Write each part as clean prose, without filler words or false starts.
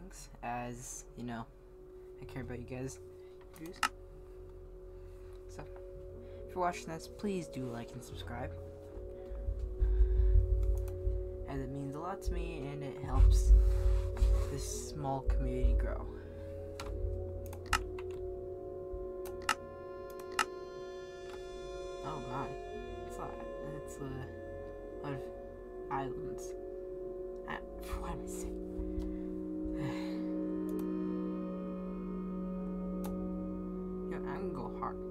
things, as you know, I care about you guys' views. So, if you're watching this, please do like and subscribe, as it means a lot to me and it helps this small community grow. Oh god, it's a lot of islands. What am I saying? Yo, I'm gonna go hard.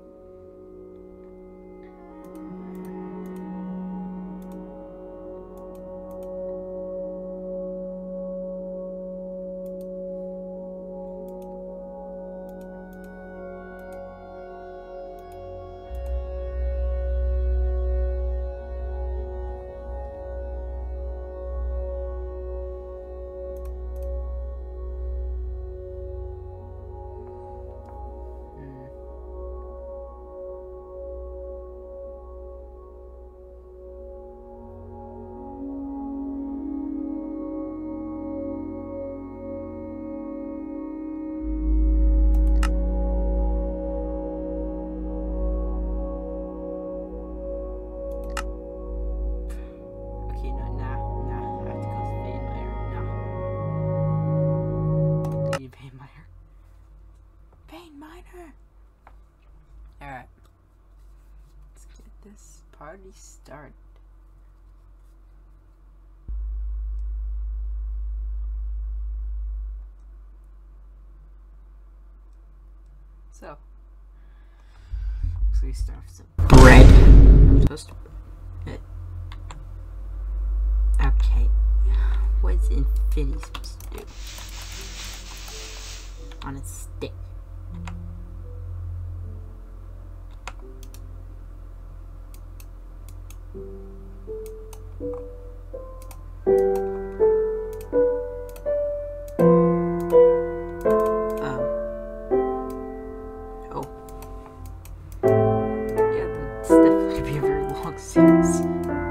Alright, let's get this party started. So, we start with some bread. Toast bread. Okay, what's Infinity supposed to do? On a stick. Oh. Yeah, that's definitely gonna be a very long series.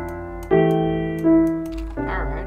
Alright.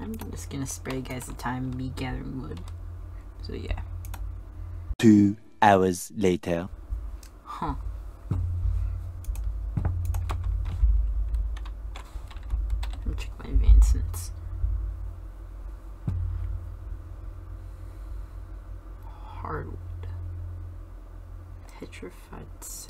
I'm just gonna spare you guys the time me gathering wood. So yeah. 2 hours later. Huh. Let me check my advancements. Hardwood. Petrified Sapling.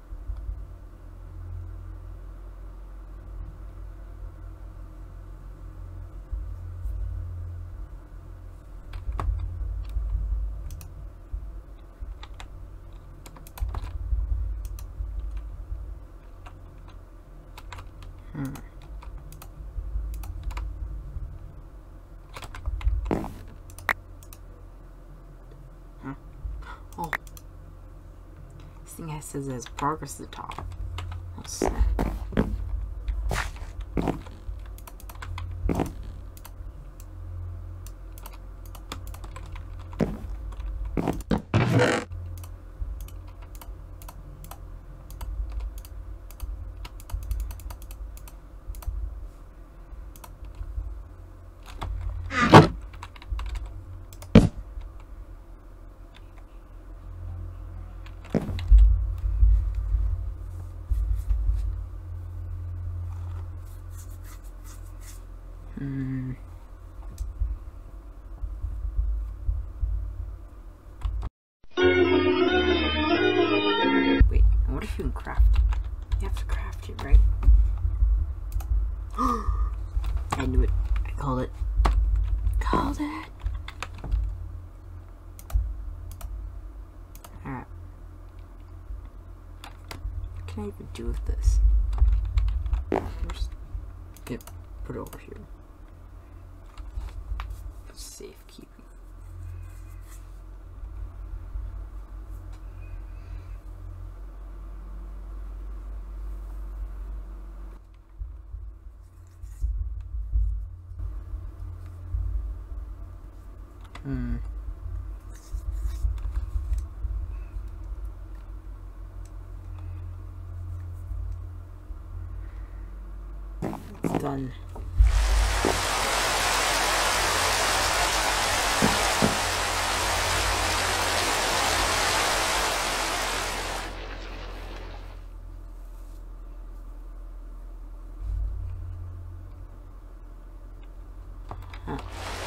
Oh, this thing says it has progress at the top. Oh snap. Wait, what if you can craft it? You have to craft it, right? I knew it. I called it. Called it. Alright. What can I even do with this? Just put it over here. Safekeeping. It's done. Huh.